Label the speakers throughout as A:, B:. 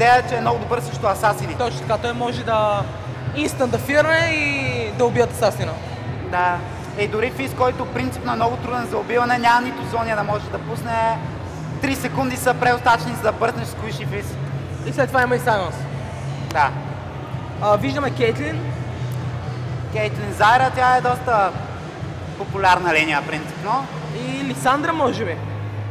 A: идея, че е много добър срещу асасини.
B: Точно така, той може да инстант да фирне и да убият асасина.
A: Да. И дори Физ, който принципно е много труден за убиване, няма нито зония да може да пусне. 3 секунди са преостатъчни, за да бързнеш с Squishy Fizz.
B: И след това има и Сайленс.
A: Да.
B: Виждаме Кейтлин.
A: Кейтлин Зайра, тя е доста популярна линия, принципно.
B: И Лисандра, може би.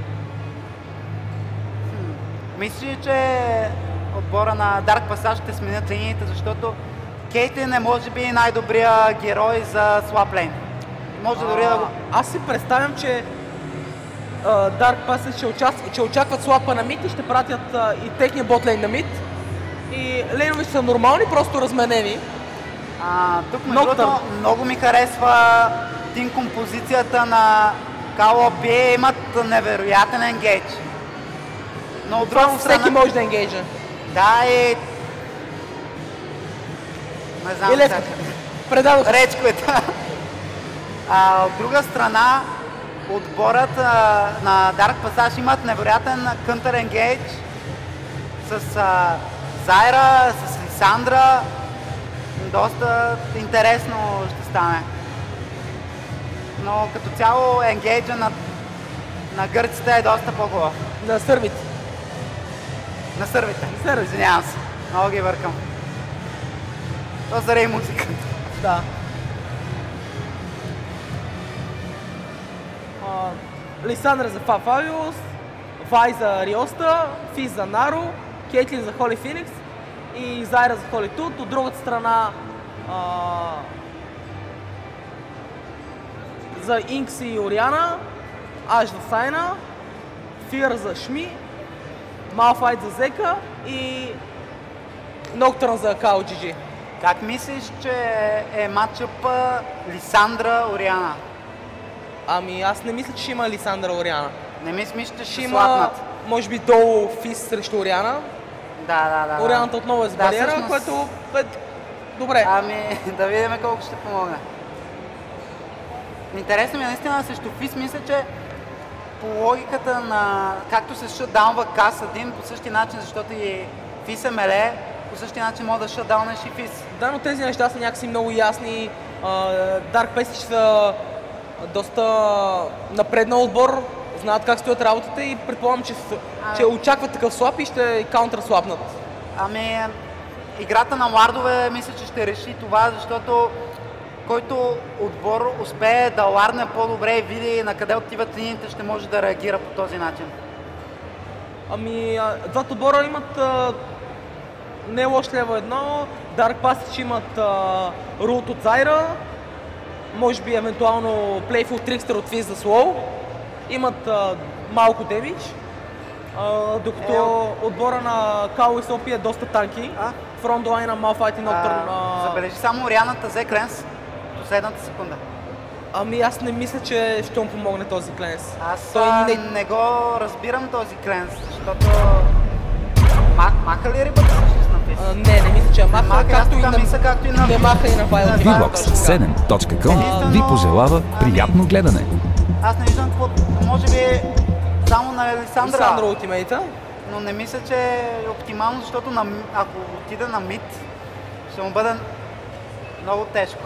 A: Мисля, че отбора на Dark Passage ще сменят линиите, защото Кейтлин е може би най-добрия герой за слаб лейн. Може дори да го...
B: Аз си представям, че Dark Passage ще очакват слапа на мид и ще пратят и техния ботлейн на мид. И лейнове са нормални, просто разменени.
A: Тук между другото много ми харесва тим композицията на KOP, имат невероятен енгейдж. Но от друга страна...
B: Всеки може да енгейджа.
A: Да, и... Не знам
B: сега. Предадох.
A: Речковете. От друга страна, отборът на Dark Passage имат невероятен counter engage с Зайра, с Лисандра. Доста интересно ще стане. Но като цяло енгейджа на гърците е доста по-хубав.
B: На сървите.
A: На сървите. Извинявам се. Много ги въркам. То заради музиката.
B: Да. Лисандра за Фафавиус, Вай за Риоста, Физ за Наро, Кейтлин за Холи Феникс и Зайра за Холи Тут. От другата страна за Инкс и Ориана, Аш за Сайна, Фир за Шми, Малфайт за Зека и Ноктърн за KOGG.
A: Как мислиш, че е матчъп Лисандра-Ориана?
B: Ами аз не мисля, че ще има Лисандра Ориана.
A: Не мислиш, че ще
B: има,
A: слапнат?
B: може би долу Физ срещу Ориана.
A: Да.
B: Орианата отново е с бариера,
A: всъщност...
B: което е добре.
A: Ами да видим колко ще помогне. Интересно ми е наистина срещу Физ, мисля, че по логиката на както се шътдаунва КАС-1 по същия начин, защото и Физ е меле, по същия начин може да шътдаунеш и Физ.
B: Да, но тези неща са някакси много ясни. Dark Passage са доста напреднал отбор, знаят как стоят работата и предполагам, че очакват такъв слап и ще каунтър слапнат.
A: Ами, играта на лардове мисля, че ще реши това, защото който отбор успее да ларне по-добре и види на къде отиват линиите, ще може да реагира по този начин.
B: Ами, двата отбора имат не лош лево едно. Dark Passage имат рулт от Зайра, може би евентуално Playful Trickster от Fizz за Slow. Имат малко демидж, докато отбора на KO и SOP е доста танки. Фронтлайна, Malphite и Nocturne.
A: Забележи само Орианата взе Кленс последната секунда.
B: Ами аз не мисля, че ще му помогне този Кленс.
A: Аз не го разбирам този Кленс, защото... Маха ли рибата всъщност на Физз?
B: Не мисля, че маха, както и на... Не маха и на Violet.
C: VBOX7.com ви пожелава приятно гледане.
A: Аз не виждам какво... Може би само на
B: Лисандра ултимейта.
A: Но не мисля, че е оптимално, защото ако отида на мид, ще му бъде много тежко.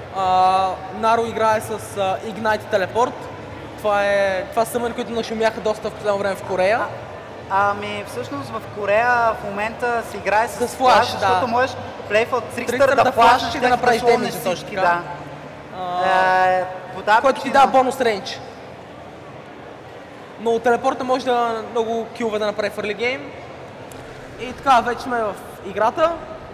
B: Наро играе с Ignite Телепорт. Това са съмъни, които нашумяха доста в последно време в Корея.
A: Ами всъщност в Корея в момента се играе с
B: флаш,
A: защото можеш Playful Trickster да флашнеш
B: и да направиш демидж точно така. Който ти дава бонус рейндж. Но телепорта може да много килове да направи в early game. И така, вече сме в играта.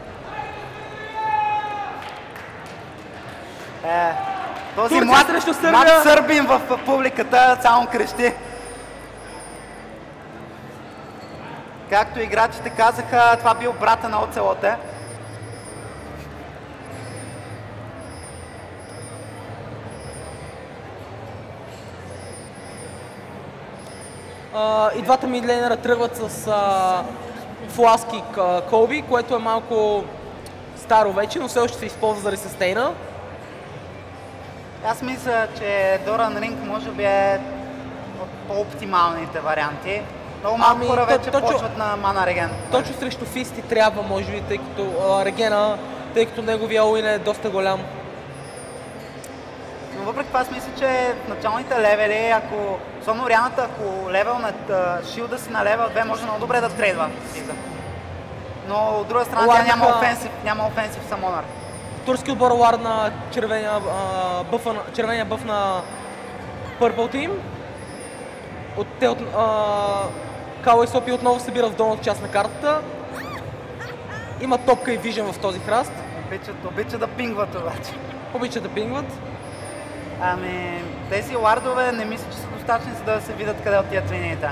A: Този млад сърбин в публиката само крещи. Както играчите казаха, това бил брата на Оцелоте.
B: И двата мидлейнера тръгват с фласки Колби, което е малко старо вече, но все още се използва за ресъстейна.
A: Аз мисля, че Doran Ring може би е от по-оптималните варианти. Много малко хора вече
B: точно-
A: почват на мана реген.
B: Точно срещу Фисти трябва, може би, тъй като регена, тъй като неговия уин е доста голям.
A: Но въпреки това аз мисля, че в началните левели, особено Рианата, ако левел на шилда си на левел 2, може много добре да трейдва. Но от друга страна тя
B: Ларнака-
A: няма офенсив самонър.
B: Турски отбор Лард на червения бъф на Purple Team. Као и Сопи отново събират в долната част на картата. Има топка и вижен в този храст.
A: Обичат да пингват обаче.
B: Обичат да пингват.
A: Ами, тези лардове не мисля, че са достатъчни, за да се видят къде отиват линиите.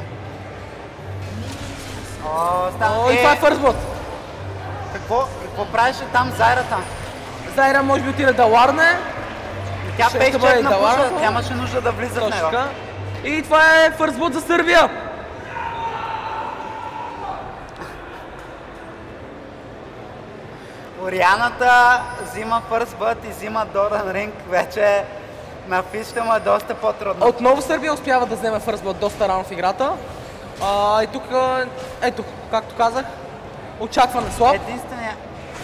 B: И това е фърстблот.
A: Какво правеше там Зайрата?
B: Зайра може би отиде да ларне.
A: Тя
B: Ще
A: пейчек
B: бъде
A: на
B: да
A: пуша,
B: ларна.
A: нямаше нужда да влиза в
B: Точно
A: него.
B: така. И това е фърстблот за Сърбия.
A: Орианата взима First Blood и взима Доран Ринг, вече на Фис ще му е доста по-трудно.
B: Отново Сърбия успява да вземе фърстблот доста рано в играта. И тук, ето, както казах, очакване слаб.
A: Единствения...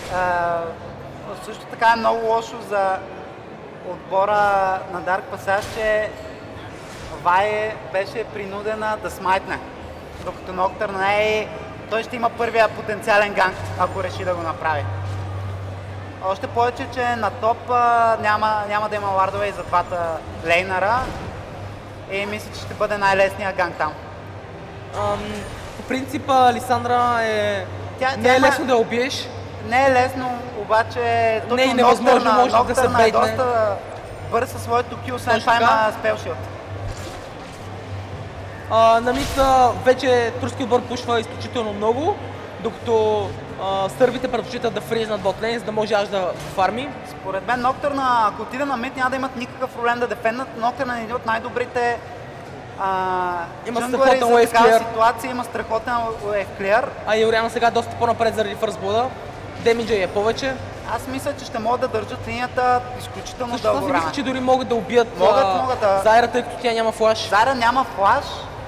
A: също така е много лошо за отбора на Dark Passage, че Вай беше принудена да смайтне. Докато Ноктърн той ще има първия потенциален ганг, ако реши да го направи. Още повече, че на топ няма да има лардове и за двата лейнара. И мисля, че ще бъде най-лесният ганг там.
B: По принцип, Лисандра не е
A: има-
B: лесно да я убиеш.
A: Не е лесно, обаче
B: Не е невъзможно, може да се
A: Ноктърна е
B: бейтне.
A: доста бърз със своето кил, освен
B: Точно
A: това
B: така.
A: има спелшилд.
B: На мид вече турски отбор пушва изключително много, докато сърбите предпочитат да фризнат ботлейн, за да може аж да фарми.
A: Според мен Ноктърна, ако отиде на мид, няма да имат никакъв проблем да дефенднат. Ноктърна е един от най-добрите
B: Има
A: джунглери
B: страхотен
A: за
B: wave
A: такава
B: clear.
A: ситуация, има страхотен wave clear.
B: А и Ориана сега е доста по-напред заради фърстблуда. Демиджа е повече.
A: Аз мисля, че ще могат да държат линията изключително
B: Също аз
A: дълго
B: си
A: време.
B: мисля, че дори могат да убият
A: Могат да.
B: Зайра, тъй като тя няма флаш.
A: Зара няма флаш,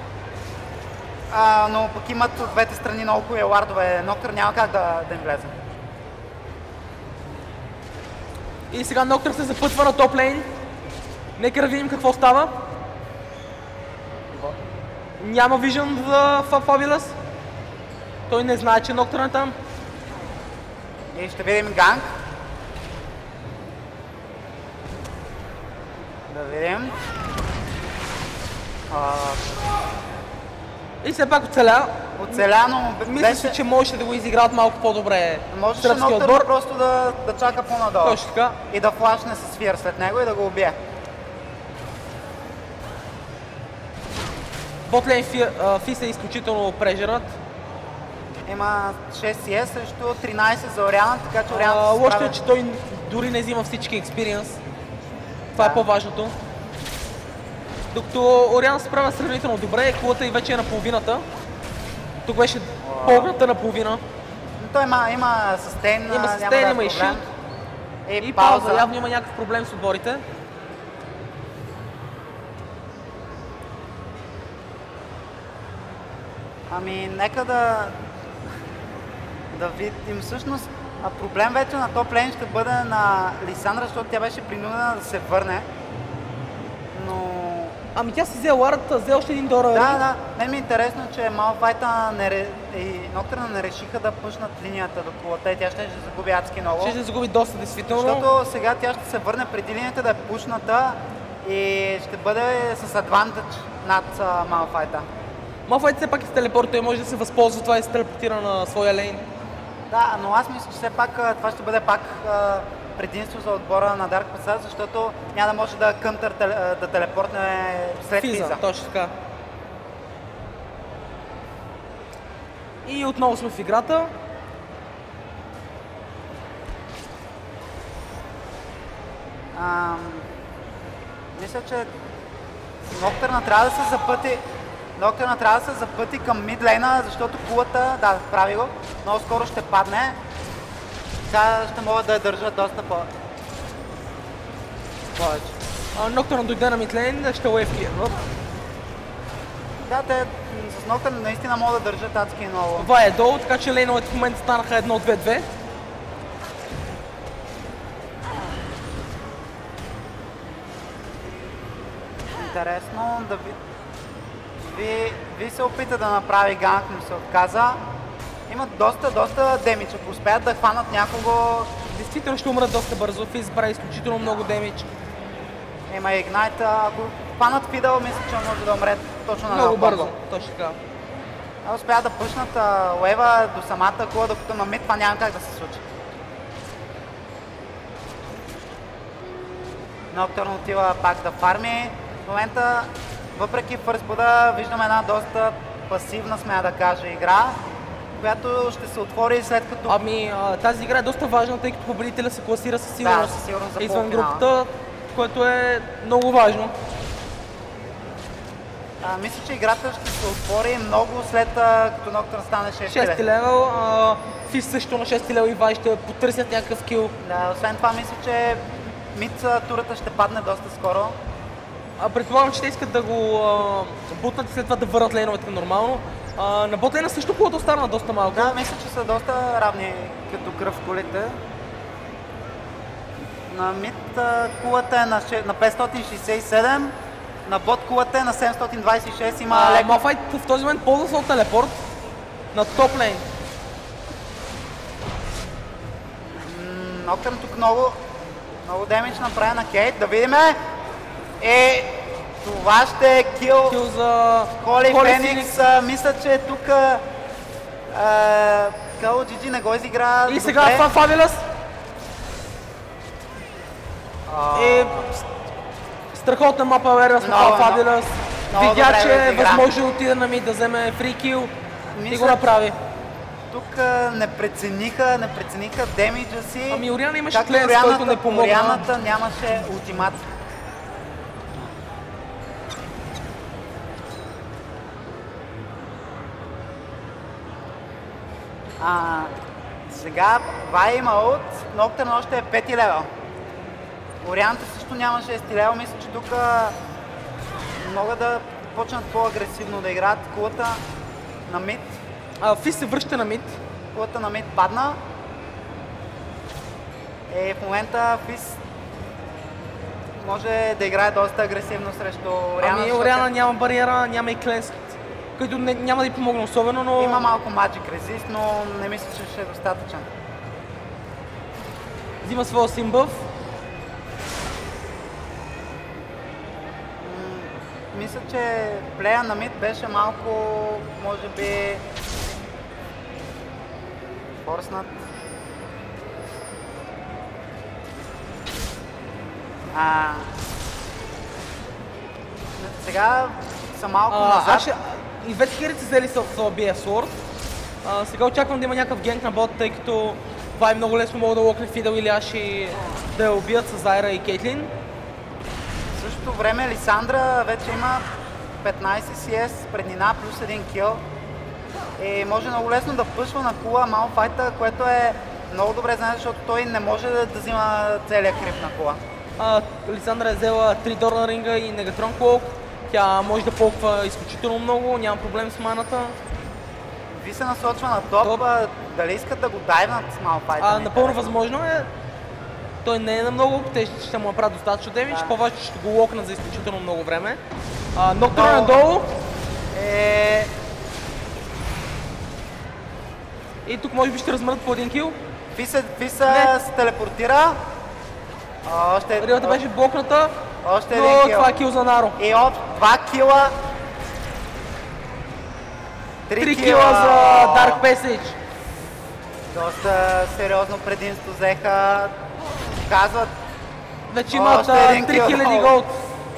A: но пък имат от двете страни много хубави лардове. Ноктър няма как да им влезе.
B: И сега Ноктър се запътва на топ лейн. Нека да видим какво става. Няма вижън за Фабилас. Той не знае, че Ноктър е там.
A: И ще видим ганг. Да видим.
B: И все пак оцеля.
A: Оцеля, но
B: Мисля си, че можеше да го изиграят малко по-добре
A: можеше
B: сръбския
A: Ноктър
B: отбор.
A: просто да чака по-надолу.
B: Точно така.
A: И да флашне с фир след него и да го убие.
B: Ботлейн Фис е изключително прежернат.
A: Има 6 CS срещу 13 за Ориана, така че Ориана се
B: Лошото
A: справя.
B: е, че той дори не взима всички експириенс. Това е по-важното. Докато Ориана се справя сравнително добре, кулата и вече е на половината. Тук беше по-огната на половина.
A: Но той има състейн,
B: Има състейн, има и шилд. И пауза. Явно има някакъв проблем с отборите.
A: Ами, нека да видим всъщност. Проблем вече на топ лейн ще бъде на Лисандра, защото тя беше принудена да се върне. Но...
B: Ами тя си взе ларата, взе още един Дора.
A: Да. Мен ми е интересно, че Малфайта и Ноктърна не решиха да пуснат линията до кулата и тя ще загуби адски много.
B: Ще загуби доста, действително.
A: Защото сега тя ще се върне преди линията да е пушната и ще бъде с адвантаж над Малфайта.
B: Малфайт все пак е с телепорт, той може да се възползва това и се телепортира на своя лейн.
A: Да, но аз мисля, че все пак това ще бъде пак предимство за отбора на Dark Passage, защото няма да може да кънтър да телепортне след Физа.
B: Точно така. И отново сме в играта.
A: Мисля, че Ноктърна трябва да се запъти. Ноктърна трябва да се запъти към мидлейна, защото кулата, да, прави го, много скоро ще падне. Сега ще могат да я държат доста повече.
B: Ноктърна дойде на мидлейн, ще уейв клирва.
A: Да, те с Ноктърн наистина могат да държат адски много.
B: Това е долу, така че лейновете в момента станаха 1-2-2.
A: Интересно да ви се опита да направи ганг, но се отказа. Имат доста демидж. Ако успеят да хванат някого...
B: Действително ще умрат доста бързо. Физ прави изключително много демидж.
A: Има игнайт. Ако хванат Фидъл, мисля, че може да умре точно на
B: Много бързо,
A: комбо.
B: точно така.
A: Успяват да пъшнат лева до самата кула, докато на мид това няма как да се случи. Ноктърн отива пак да фарми. В момента, въпреки фърстбуда, виждаме една доста пасивна, смея да кажа, игра, която ще се отвори след като...
B: Ами тази игра е доста важна, тъй като победителя се класира със сигурност,
A: със сигурност за
B: извън
A: полуфинала.
B: групата, което е много важно.
A: Мисля, че играта ще се отвори много след като Ноктърн стане
B: 6 левел, Физ също на 6 левел и Вай ще потърсят някакъв кил.
A: Да, освен това мисля, че мид турата ще падне доста скоро.
B: Предполагам, че те искат да го бутнат и след това да върнат лейновете нормално. На ботлейна също колата остана доста малко.
A: Да, мисля, че са доста равни като кръв колите. На мид кулата е на 567, на бот кулата е на 726, има леко...
B: Малфайт в този момент ползва се от телепорт на топ лейн.
A: Ноктърн тук много демидж направи на Кейт. Да видим. Това ще е кил
B: За
A: Холи Феникс. Мисля, че тук Кало Джиджи не го изигра
B: И
A: добре.
B: сега Фабилъс. Страхотна мапа Awareness на Фабилъс. Видя, че е възможно да отиде на мид да вземе фрикил и го направи.
A: Тук не прецениха демиджа си.
B: Ами Ориана имаше клен, с който не помогна.
A: Орианата нямаше ултимат. Сега Вай има ult, Ноктърн още е 5 левел. Орианата също няма 6 левел, мисля, че тук могат да почнат по-агресивно да играят. Кулата на мид.
B: Физ се връща на мид.
A: Кулата на мид падна. В момента Физ може да играе доста агресивно срещу Ориана.
B: Ами Ориана няма бариера, няма и кленс, който няма да й помогне особено, но...
A: Има малко Magic Resist, но не мисля, че ще е достатъчен.
B: Взима своя симбъв.
A: Мисля, че плея на мид беше малко, може би, форснат. Сега са малко назад.
B: И двете херите са взели BF Sword. Сега очаквам да има някакъв генг на бот, тъй като Вай много лесно могат да локне Фидъл или Аш и да я убият с Зайра и Кейтлин.
A: В същото време Лисандра вече има 15 CS преднина плюс 1 кил. И може много лесно да пъшва на кула Малфайта, което е много добре знае, защото той не може да взима целия крип на кула.
B: Лисандра е взела 3 Дорна ринга и Негатрон Клоук. Тя може да полква изключително много, няма проблем с маната.
A: Ви се насочва на топ. Дали искат да го дайвнат с Малфайта?
B: Напълно възможно е. Той не е на много, те ще му направят достатъчно демидж, по-важно ще го локнат за изключително много време. Ноктърн е надолу. И тук може би ще размърнат по един кил.
A: Фиса се телепортира.
B: Рилата беше блокната,
A: още
B: но
A: един кил.
B: това е кил за Наро.
A: И от 2 кила.
B: 3 кила за Dark Passage.
A: Доста сериозно предимство взеха. Казват.
B: Вече имат 3000 голд.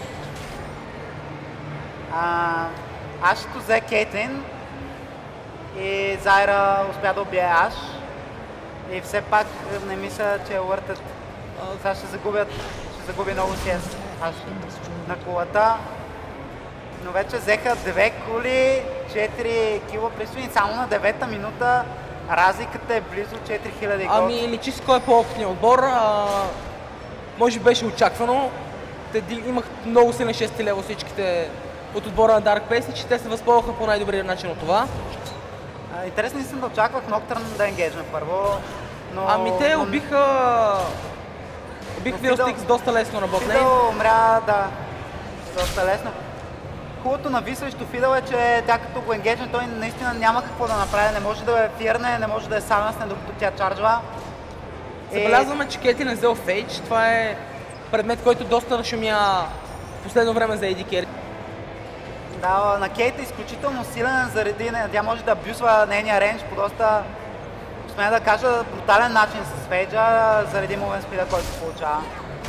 A: Ашето взе Кейтлин и Зайра успя да убие Аш. И все пак не мисля, че е въртът. Сега ще загуби много CS Аш на кулата. Но вече взеха 2 кули, 4 кила предстои. Само на 9-та минута разликата е близо 4000 голд.
B: Ами личи си кой е по-опитният отбор. Може би беше очаквано. Те имах много силен 6 лево всичките от отбора на Dark Passage, те се възползваха по най-добрия начин от това.
A: Интересно съм да очаквах Nocturne да енгейджне първо, но...
B: Ами те убиха Fiddlesticks доста лесно на ботлейн.
A: Фидъл умря, да, доста лесно. Хубавото на Ви срещу Фидъл е, че тя като го енгейджне, той наистина няма какво да направи, не може да я фирне, не може да я самясне, докато тя чарджва.
B: Забелязваме, че Кейтлин е взел Фейдж, това е предмет, който доста нашумя в последно време за AD Carry.
A: Да, на Кейт е изключително силен заради, тя може да абюзва нейния рейндж по доста, смея да кажа, брутален начин с Фейджа, заради мувен спида, който се получава.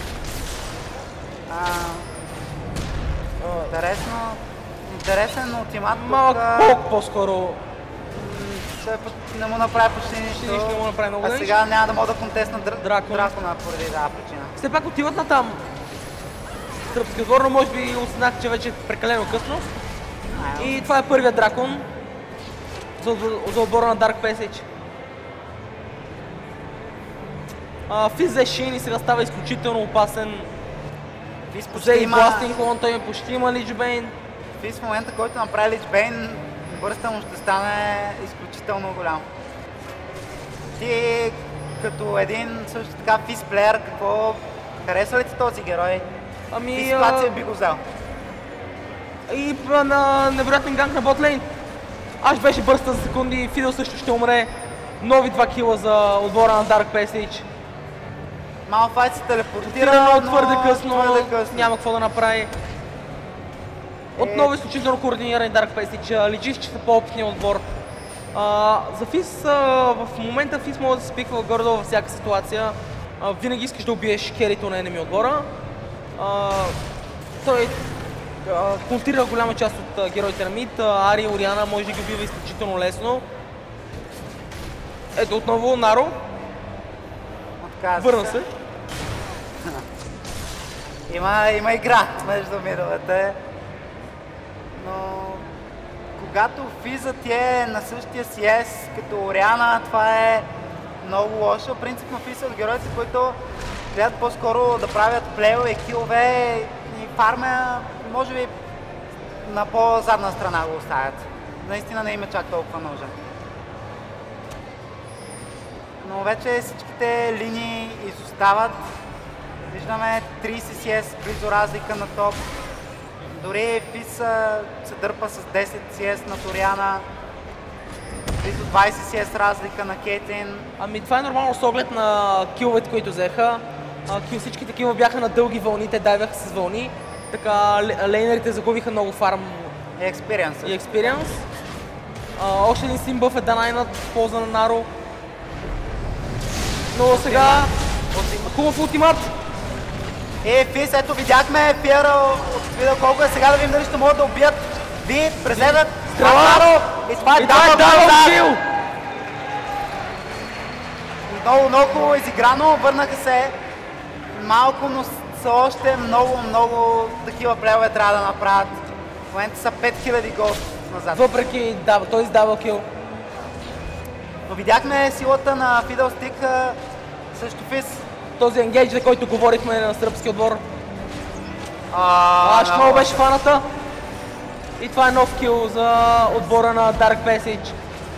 A: Интересен ултимат.
B: Малък полк по-скоро.
A: Не му направи почти нищо.
B: Нищо не му направи много.
A: А сега няма да мога да контестна Дракона поради тази причина.
B: Все пак отиват на там. Сръбски отбор, но може би осъзнах, че вече е прекалено късно. И това е първият дракон за отбора на Dark Passage. Физ взе Шин и сега става изключително опасен. Взе и Бластинг Лон, той почти има Лич Бейн.
A: Физ в момента, който направи Лич Бейн, бърста му ще стане изключително голям. Ти като един също така Физ плеер, какво харесва ли ти този герой? И ситуация би го взел.
B: И на невероятен ганг на ботлейн. Аж беше бърста за секунди, Фидъл също ще умре. Нови 2 кила за отбора на Dark Passage.
A: Малфайт се телепортира, но
B: твърде късно, няма какво да направи. Отново изключително координиран Dark Passage, личи, че са по-опитният отбор. За Физ, в момента Физ може да се спиква горе-долу във всяка ситуация. Винаги искаш да убиеш керито на енеми отбора. Той контрира голяма част от героите на мид. Ари и Ориана може да ги убива изключително лесно. Ето отново Наро. Върна се.
A: Има игра между мидовете. Но когато Физът е на същия CS като Ориана, това е много лошо. Принципно Физ от героите, които гледат по-скоро да правят плейове, килове и фарма, може би на по-задна страна го оставят. Наистина не има чак толкова нужда. Но вече всичките линии изостават. Виждаме 30 CS близо разлика на топ. Дори Физ се дърпа с 10 CS на Ториана. Близо 20 CS разлика на Кейтлин.
B: Ами това е нормално с оглед на киловете, които взеха. Всички такива бяха на дълги вълни, те дайваха с вълни. Така лейнерите загубиха много фарм
A: и експириенс.
B: Още един симбъф е данайнат в полза на Наро. Но сега хубав ултимат.
A: Физ, ето видяхме Фиера от Фидъл колко е сега, да видим дали ще могат да убият. Ви преследват Наро и това е дабъл кил. Много изиграно, върнаха се малко, но са още много такива плейове трябва да направят. В момента са 5000 гол назад.
B: Въпреки този дабъл кил.
A: Но видяхме силата на Fiddlestick срещу Физ.
B: Този енгейдж, за който говорихме на сръбски отбор. Много беше фаната. И това е нов кил за отбора на Dark Passage.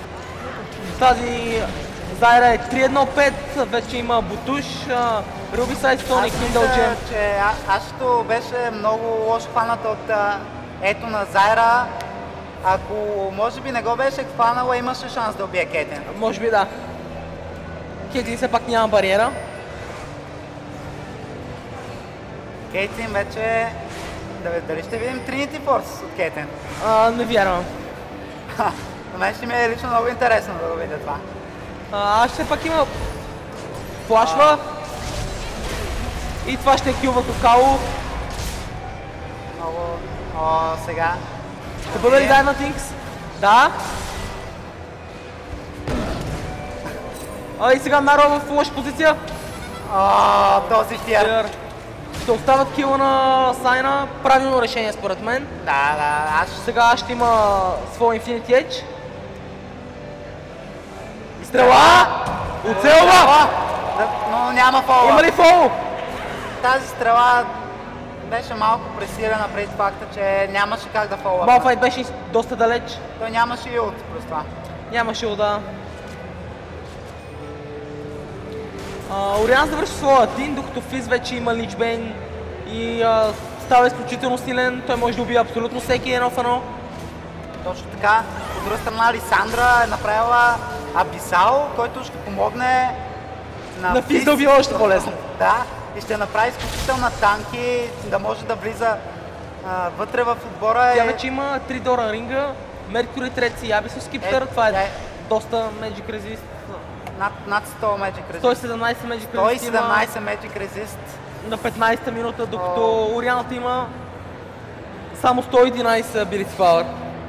B: Тази Зайра е 3-1-5, вече има Бутуш, Руби Сайдстон и Kindle Gem.
A: Че Ашито беше много лошо фаната от ето на Зайра. Ако може би не го беше хванала, имаше шанс да убие Кейтлин.
B: Може би да. Кейтлин все пак няма бариера.
A: Кейтлин вече... Дали ще видим Trinity Force от Кейтлин?
B: Не вярвам.
A: На мен ще ми е лично много интересно да го видя това.
B: Аз все пак има... Флашва. И това ще е килва Токало.
A: Много... сега...
B: Ще бъде ли Diamond Things? Да. И сега Наро в лоша позиция.
A: Този Фиер.
B: Ще остават кила на Сайна. Правилно решение според мен.
A: Да.
B: Сега ще има своя Infinity Edge. Стрела! Оцелва!
A: Но няма фол.
B: Има ли фол?
A: Тази стрела беше малко пресилена пред факта, че нямаше как да фолва.
B: Малфайт беше доста далеч.
A: Той нямаше и ult плюс това.
B: Нямаше да. Ориан завърши своя тим, докато Физ вече има личбейн и става изключително силен. Той може да убие абсолютно всеки едно в едно.
A: Точно така. От друга страна Лисандра е направила Абисал, който ще помогне
B: на Физ да убива още по-лесно.
A: Да, и ще направи изключителна танки, да може да влиза вътре в отбора.
B: Тя вече има 3 Дора ринга, Меркюри Трец и Абисал Скиптър. Това е доста Magic Resist.
A: Над 100 Magic Resist.
B: 117 Magic Resist.
A: 117 Magic Resist.
B: На 15-та минута, докато Орианата има само 111 Ability Power.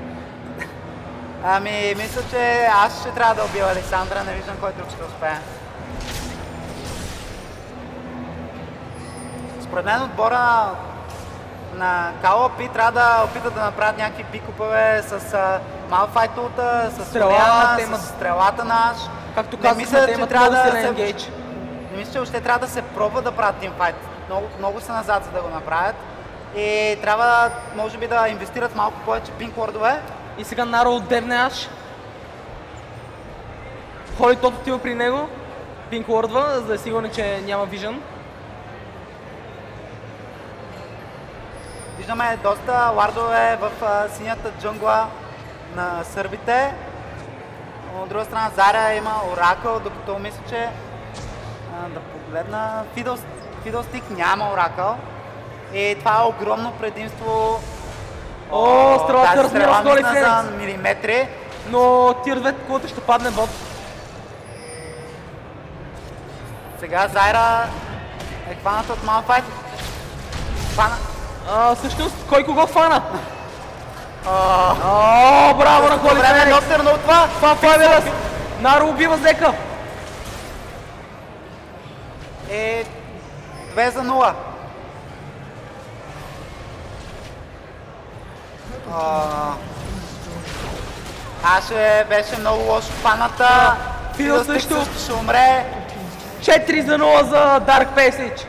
A: Ами, мисля, че аз ще трябва да убива Александра, не виждам кой друг ще успее. Според мен отбора на Калопи трябва да опитат да направят някакви пикопове с Малфайт улта, с Ориана, с стрелата наш.
B: Както казахме, те имат много силен енгейдж.
A: Не мисля, че още трябва да се пробва да правят тимфайт. Много са назад, за да го направят. И трябва, може би, да инвестират малко повече пинквордове.
B: И сега Наро отдевне аш. Холи тот отива при него. Пинквордва, за да е сигурен, че няма вижън.
A: Виждаме доста лардове в синята джунгла на сърбите. От друга страна Заря има Оракъл, докато мисля, че да погледна Фидълстик няма Оракъл. И това е огромно предимство.
B: Стрелата размира с голи
A: за милиметри.
B: Но тир 2 кулата ще падне бот.
A: Сега Зайра е хваната от Малфайт.
B: Всъщност, кой кого хвана? Браво на Холи Феникс! Това е Велес! Наро убива Зека!
A: 2-0. Аше беше много лошо хваната.
B: Фидъл също
A: ще умре.
B: 4-0 за Dark Passage.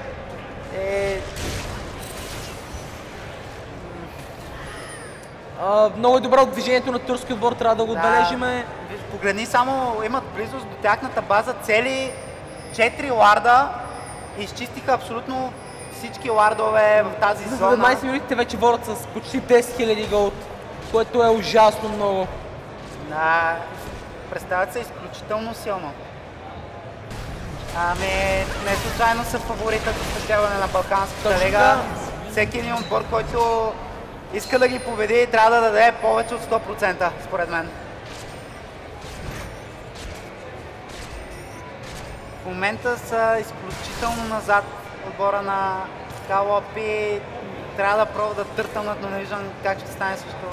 B: Много е добро от движението на турски отбор, трябва да го отбележиме.
A: Погледни само, имат близост до тяхната база, цели 4 ларда. Изчистиха абсолютно всички лардове в тази зона.
B: За 17 минутите вече водят с почти 10 000 голд, което е ужасно много.
A: Да, представят се изключително силно. Ами, не случайно са фаворита за спечелване на Балканската лига. Всеки един отбор, който иска да ги победи, трябва да даде повече от 100%, според мен. В момента са изключително назад отбора на Калопи. Трябва да пробва да търтълнат, но не виждам как ще стане също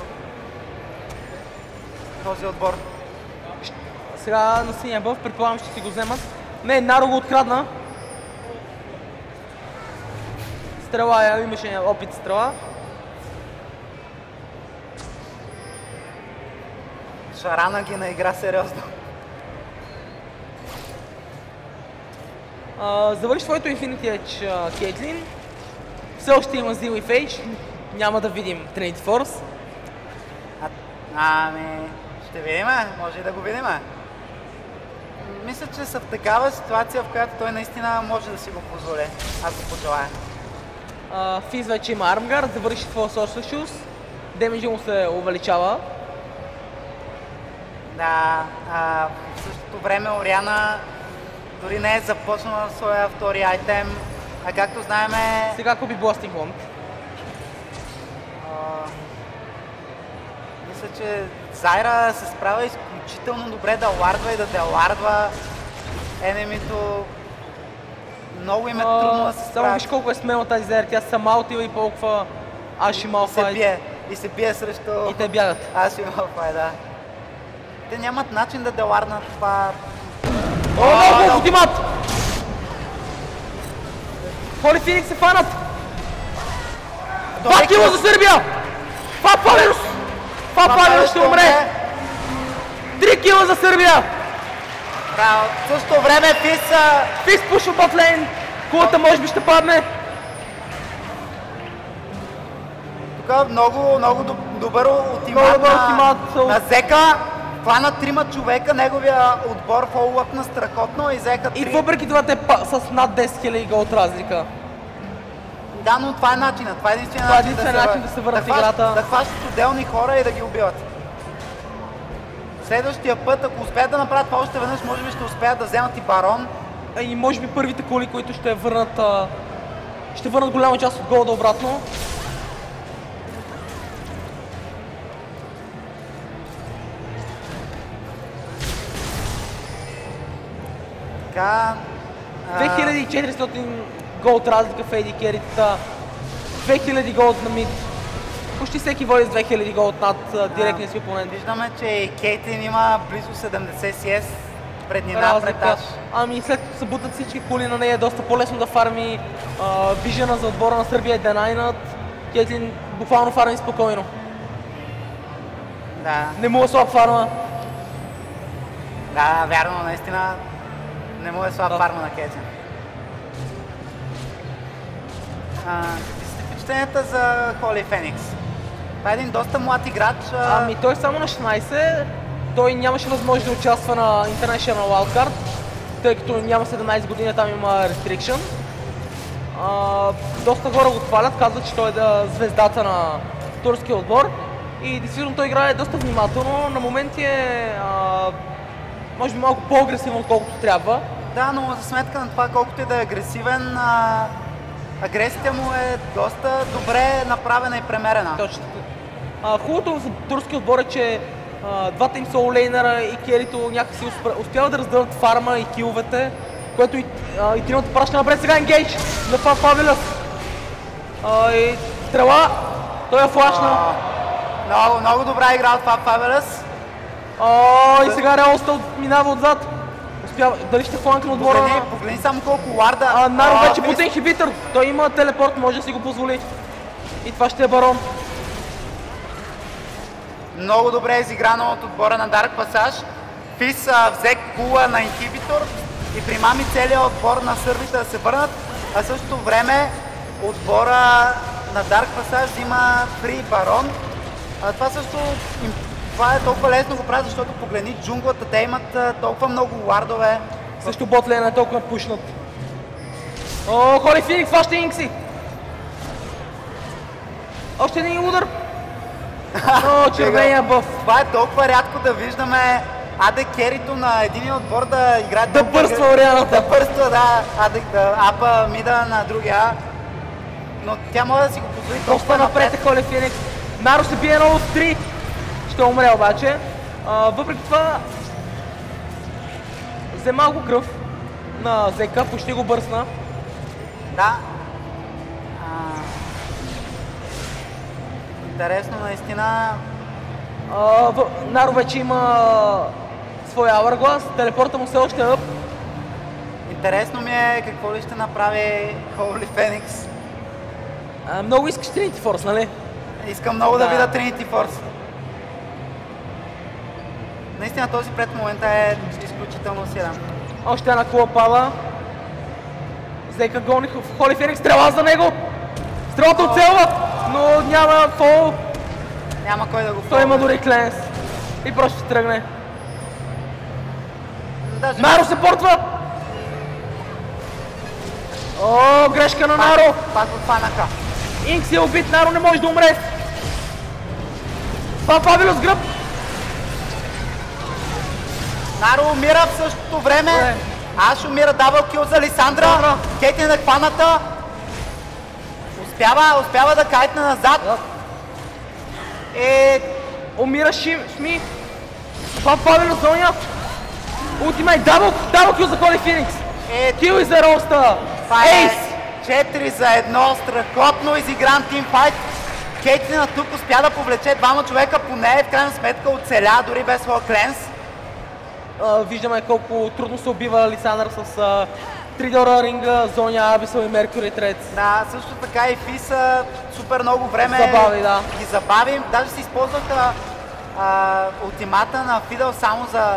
A: този отбор.
B: Сега на синия бъв, предполагам, ще си го вземат. Не, Наро го открадна. Стрела, имаше опит стрела.
A: Шарана ги наигра сериозно.
B: Завърши своето Infinity Edge Кейтлин. Все още има Зил и Фейдж. Няма да видим Trinity Force.
A: Ами, ще видим, може и да го видим. Мисля, че са в такава ситуация, в която той наистина може да си го позволи, ако пожелая.
B: Физ вече има Armguard, завърши твоя Sorcerer Shoes. Демиджи му се увеличава.
A: Да, в същото време Ориана дори не е започнала своя втори айтем, а както знаем...
B: Сега купи Blasting Wand.
A: Мисля, че Зайра се справя изключително добре да лардва и да делардва енемито. Много им е трудно да се справя.
B: Само виж колко е смела тази Зайра, тя сама отива и полква Аш и Малфайт.
A: И се бие срещу...
B: И те бягат.
A: Аш и Малфайт, да. Те нямат начин да деларднат това...
B: Много ултимат! Холи Феникс се фанат! 2 кила за Сърбия! Фапалерус ще умре! 3 кила за Сърбия!
A: Браво! В същото време
B: Физ пушва ботлейн! Кулата може би ще падне!
A: тук много добър ултимат на Зека. Хвана 3 човека, неговия отбор фоллъпна страхотно и взеха 3.
B: И въпреки това те с над 10 000 гол от разлика.
A: Да, но това е начинът. Това е единственият
B: начин да се върнат играта.
A: Да хващат отделни хора и да ги убиват. Следващия път, ако успеят да направят това още веднъж, може би ще успеят да вземат и барон.
B: И може би първите коли, които ще върнат голяма част от голда обратно.
A: Така...
B: 2400 голд разлика в AD керитата, 2000 голд на мид. Почти всеки води с 2000 голд над директния си опонент.
A: Виждаме, че Кейтлин има близо 70 CS преднина пред Аш.
B: Ами след като се бутат всички коли на нея е доста по-лесно да фарми вижена за отбора на Сърбия и Денайнат. Кейтлин буквално фарми спокойно.
A: Да.
B: Не му е слаб фарма.
A: Да, вярно, наистина не му е слаб фарма на Кейтлин. Какви са впечатленията за Holy Phoenix? Това е един доста млад играч.
B: Ами той е само на 16. Той нямаше възможност да участва на International Wildcard, тъй като няма 17 години, там има restriction. Доста хора го хвалят, казват, че той е звездата на турския отбор. И действително той играе доста внимателно. На моменти е може би малко по-агресивно, отколкото трябва.
A: Да, но за сметка на това, колкото и да е агресивен, агресията му е доста добре направена и премерена.
B: Точно. Хубавото за турския отбор е, че двата им соло-лейнера и керито някакси успяват да раздадат фарма и киловете, което и тримата праща напред. Сега енгейдж на Фабелес. И стрела, той е флашна.
A: Много добра игра от Фабелес.
B: И сега Реалстъл минава отзад. Дали ще фланка на отбора?
A: Погледни само колко ларда.
B: Наро вече бута инхибитър. Той има телепорт, може да си го позволи. И това ще е барон.
A: Много добре е изиграно от отбора на Dark Passage. Фис взе кула на инхибитор и примами целият отбор на сърбите да се върнат, а същото време отбора на Dark Passage взима фри барон. Това също това е толкова лесно го правят, защото погледни джунглата, те имат толкова много лардове.
B: Също ботлейна е толкова пушнат. Holy Phoenix хваща Инкси! Още един удар! Червения бъв!
A: Това е толкова рядко да виждаме АД керито на един отбор да играе...
B: Да бърства арената!
A: Да бърства, да, апа мида на другия. Но тя може да си го позволи
B: толкова напред е Holy Phoenix. Наро се бие много с 3. Ще умре обаче. Въпреки това взе малко кръв на Зека, почти го бърсна.
A: Да. Интересно, наистина.
B: Наро вече има своя Hourglass, телепорта му все още е up.
A: Интересно ми е какво ли ще направи Holy Phoenix.
B: Много искаш Trinity Force, нали?
A: Искам много да видя Trinity Force. Наистина този пред момента е изключително силен.
B: Още една кула пада. Зека гони в Holy Phoenix, стрела за него! Стрелата оцелва, но няма фол.
A: Няма кой да го фол.
B: Той има дори кленс. И просто ще тръгне. Наро се портва! Грешка на Наро!
A: Пак го фанаха.
B: Инкс е убит, Наро не може да умре. Това Фабелес с гръб.
A: Наро умира в същото време. Аш умира, дабъл кил за Лисандра. Кейтлин е хваната. Успява да кайтне назад.
B: Умира Шми. Това Фабелес зоня. Ултимейт, дабъл кил за Holy Phoenix. Кил и за Роста. Ейс!
A: 4 за 1, страхотно изигран тимфайт. Кейтлин тук успя да повлече двама човека по нея и в крайна сметка оцеля дори без своя кленс.
B: Виждаме колко трудно се убива Лисандър с 3 дора ринга, Зоня, Абисъл и Меркюри Трец.
A: Да, също така и Фиса супер много време ги забави. Даже се използваха ултимата на Фидъл само за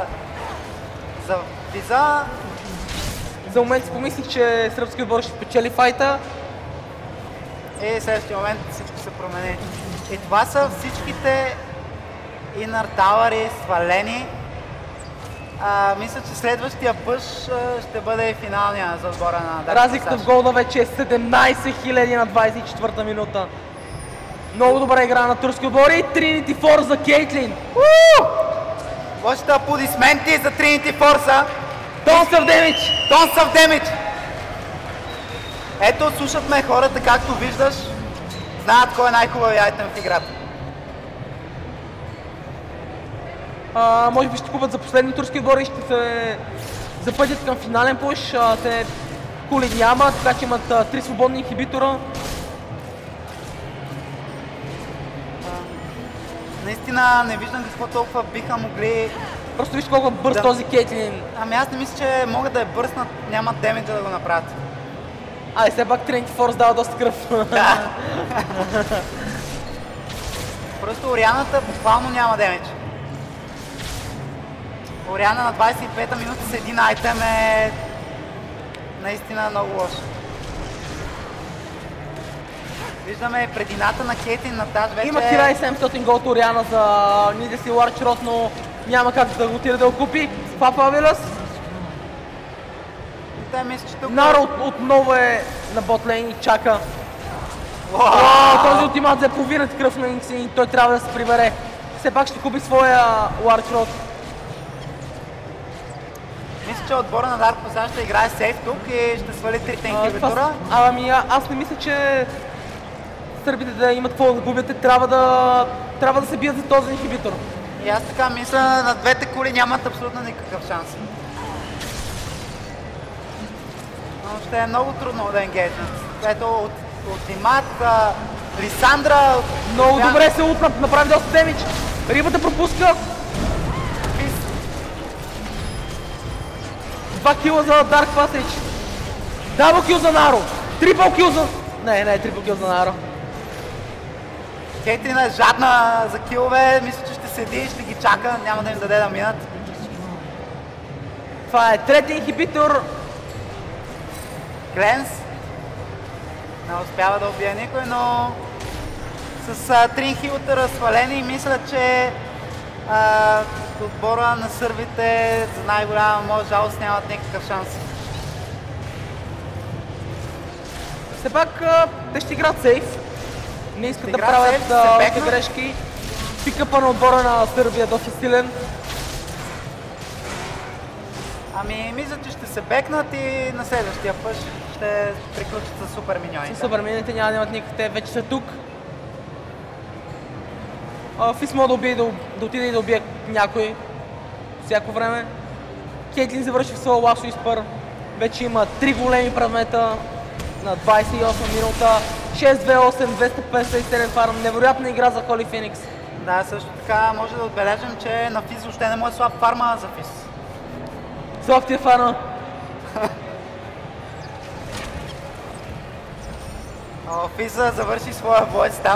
A: Физа.
B: За момент си помислих, че сръбският отбор ще спечели файта.
A: И в следващия момент всичко се промени. И това са всичките Inner Tower свалени. Мисля, че следващия пъш ще бъде финалния за отбора на Dark
B: Разликата
A: Passage.
B: в голда вече е 17 000 на 24-та минута. Много добра игра на турски отбор и Trinity Force за Кейтлин.
A: Вашите аплодисменти за Trinity Force.
B: Tons of damage!
A: Tons of damage! Ето, слушат ме хората, както виждаш. Знаят кой е най-хубавият айтем в играта.
B: Може би ще купат за последни турски отбори и ще се запътят към финален пуш. Те кули няма, така че имат 3 свободни инхибитора.
A: Наистина не виждам какво толкова биха могли.
B: Просто виж колко бърз този Кейтлин.
A: Ами аз не мисля, че могат да я бърснат, нямат демиджа да го направят.
B: Все пак Trinity Force дава доста кръв.
A: Да. Просто Орианата буквално няма демидж. Ориана на 25-та минута с един айтем е наистина много лошо. Виждаме предината на Кейтлин на Таш вече.
B: Има 1700 голд Ориана за Needlessly Large Rod, но няма как да го отиде да го купи. Фабулous.
A: Те мисля, че тук...
B: Наро отново е на ботлейн и чака. Този ултимат взе половината кръв на Инкси и той трябва да се прибере. Все пак ще купи своя Large Rod.
A: Мисля, че отбора на Dark Passage ще играе сейф тук и ще свали трите инхибитора.
B: Аз не мисля, че сърбите да имат какво да губят, трябва да се бият за този инхибитор.
A: И аз така мисля, на двете коли нямат абсолютно никакъв шанс. Но ще е много трудно да енгейджнат. Ето ултимат, Лисандра...
B: Много добре се утна, направи доста демидж. Рибата пропуска. 2 кила за Dark Passage. Дабл кил за Наро. Трипл кил за... Не е трипл кил за Наро.
A: Кейтлин е жадна за килове, мисля, че ще седи и ще ги чака, няма да им даде да минат.
B: Това е трети инхибитор.
A: Кленс. Не успява да убие никой, но с 3 инхибитора свалени, мисля, че отбора на сърбите за най-голяма моя жалост нямат никакъв шанс.
B: Все пак те ще играят сейф. Не искат да
A: играят
B: правят
A: сейф,
B: още грешки. Пикъпа на отбора на Сърбия е доста силен.
A: Ами мисля, че ще се бекнат и на следващия път ще приключат с супер миньоните.
B: С супер миньоните няма да имат никакъв, те вече са тук. Фис може да отиде и да убие някой всяко време. Кейтлин завърши в своя ласо изпър. Вече има 3 големи предмета на 28 минута. 6-2-8, 257 фарм. Невероятна игра за Holy Phoenix.
A: Да, също така може да отбележим, че на Физ въобще не му е слаб фарма за Физ.
B: Слаб ти е фарма.
A: Физ завърши своя боец став.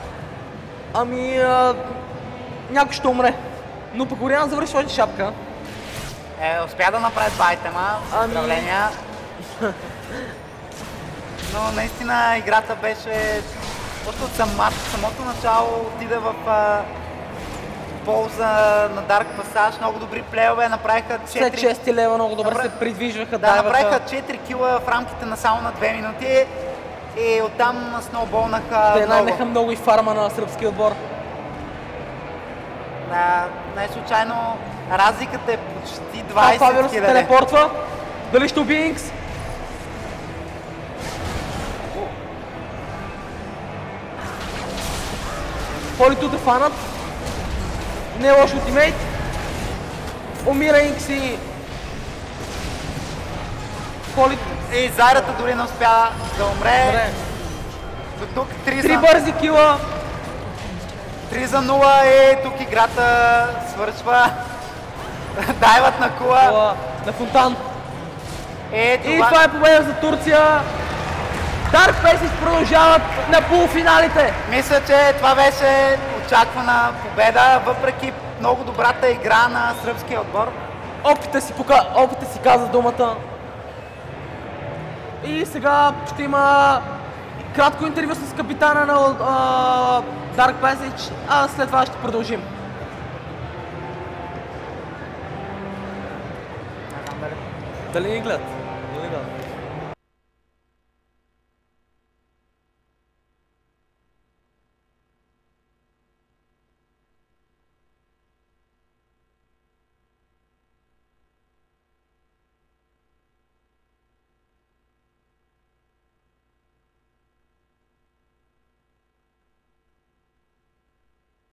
B: Някой ще умре. Но пък Ориана завърши още шапка.
A: Успя да направи 2 айтема. Поздравления. Но наистина играта беше още от самото начало отида в полза на Dark Passage. Много добри плейове, направиха 4...
B: След 6 лева много добре се придвижваха,
A: да, направиха 4 кила в рамките на само на 2 минути и оттам сноуболнаха
B: те наймеха много и фарма на сръбския отбор.
A: Да, не случайно разликата е почти 20
B: Фабиус се телепортва. Дали ще убие Инкс? Полито те фанат. Не е лош ултимейт. Умира Инкс и...
A: И Зайрата дори не успя да умре. До тук
B: 3 бързи кила.
A: 3-0 и тук играта свършва. Дайват на кула.
B: На фонтан.
A: И
B: това е победа за Турция. Dark Passage продължават на полуфиналите.
A: Мисля, че това беше очаквана победа, въпреки много добрата игра на сръбския отбор.
B: Опита си каза думата. И сега ще има кратко интервю с капитана на Dark Passage, а след това ще продължим.
A: Не знам дали.
B: Дали ни гледат? Дали ни гледат?